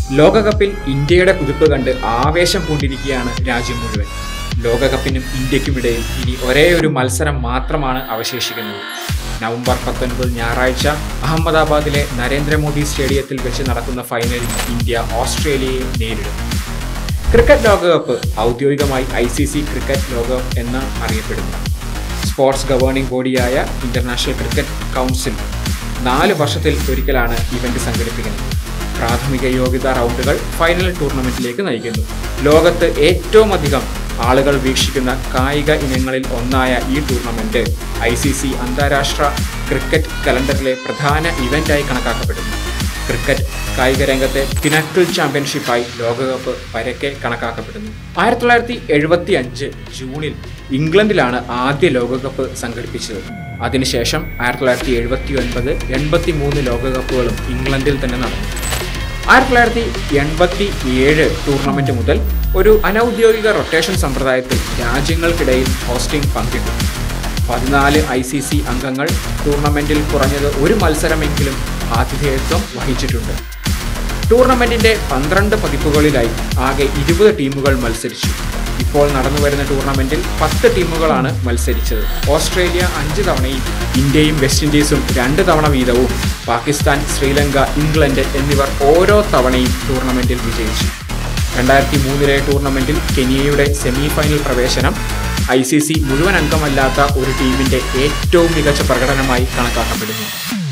ലോകകപ്പിൽ ഇന്ത്യയുടെ കുതിപ്പ് കണ്ട് ആവേശം പൂണ്ടിരിക്കുകയാണ് രാജ്യം മുഴുവൻ. ലോകകപ്പിനും ഇന്ത്യക്കുമിടയിൽ ഇനി ഒരേ ഒരു മത്സരം മാത്രമാണ് അവശേഷിക്കുന്നത്. നവംബർ 19 ഞായറാഴ്ച അഹമ്മദാബാദിലെ നരേന്ദ്രമോദി സ്റ്റേഡിയത്തിൽ വെച്ച് നടക്കുന്ന ഫൈനലിൽ ഇന്ത്യ ഓസ്ട്രേലിയയെ നേരിടും. ക്രിക്കറ്റ് ലോകകപ്പ് ഔദ്യോഗികമായി ICC ക്രിക്കറ്റ് ലോകകപ്പ് എന്ന് അറിയപ്പെടുന്നു. സ്പോർട്സ് ഗവേണിംഗ് ബോഡിയായ ഇന്റർനാഷണൽ ക്രിക്കറ്റ് കൗൺസിൽ 4 വർഷത്തിൽ ഒരിക്കലാണ് ഇവന്റ് സംഘടിപ്പിക്കുന്നത്. പ്രാഥമിക യോഗ്യതാ റൗണ്ടുകൾ ഫൈനൽ ടൂർണമെന്റിലേക്ക് നയിക്കുന്നു. ലോകത്ത് ഏറ്റവും അധികം ആളുകൾ വീക്ഷിക്കുന്ന കായിക ഇനങ്ങളിൽ ഒന്നായ ഈ ടൂർണമെന്റ് ICC അന്താരാഷ്ട്ര ക്രിക്കറ്റ് കലണ്ടറിലെ പ്രധാന ഇവന്റായി കണക്കാക്കപ്പെടുന്നു. ക്രിക്കറ്റ് കായിക രംഗത്തെ പിന്നക്കിൾ ചാമ്പ്യൻഷിപ്പായി ലോകകപ്പ് പരക്കെ കണക്കാക്കപ്പെടുന്നു. 1975 ജൂണിൽ ഇംഗ്ലണ്ടിലാണ് ആദ്യ ലോകകപ്പ് സംഘടിപ്പിച്ചത്. അതിനുശേഷം 1979, 83 ലോകകപ്പുകളും ഇംഗ്ലണ്ടിൽ തന്നെ നടന്നു. 1987 ടൂർണമെന്റ് മുതൽ ഒരു അനൌദ്യോഗിക റൊട്ടേഷൻ സമ്പ്രദായത്തിൽ രാജ്യങ്ങൾക്കിടയിൽ ഹോസ്റ്റിംഗ് പങ്കിട്ടു. 14 ICC അംഗങ്ങൾ ടൂർണമെന്റിൽ കുറഞ്ഞത് ഒരു മത്സരമെങ്കിലും ആതിഥേയത്വം വഹിച്ചിട്ടുണ്ട്. ടൂർണമെന്റിന്റെ 12 പതിപ്പുകളിലായി ആകെ 20 ടീമുകൾ മത്സരിച്ചു. ഇപ്പോൾ നടന്നുവരുന്ന ടൂർണമെന്റിൽ 10 ടീമുകളാണ് മത്സരിച്ചത്. ഓസ്ട്രേലിയ 5 തവണയും ഇന്ത്യയും വെസ്റ്റ് ഇൻഡീസും 2 തവണ വീതവും പാകിസ്ഥാൻ, ശ്രീലങ്ക, ഇംഗ്ലണ്ട് എന്നിവർ ഓരോ തവണയും ടൂർണമെന്റിൽ വിജയിച്ചു. 2003 ടൂർണമെന്റിൽ കെനിയയുടെ സെമി ഫൈനൽ പ്രവേശനം ICC മുഴുവൻ അംഗമല്ലാത്ത ഒരു ടീമിന്റെ ഏറ്റവും മികച്ച പ്രകടനമായി കണക്കാക്കപ്പെടുന്നു.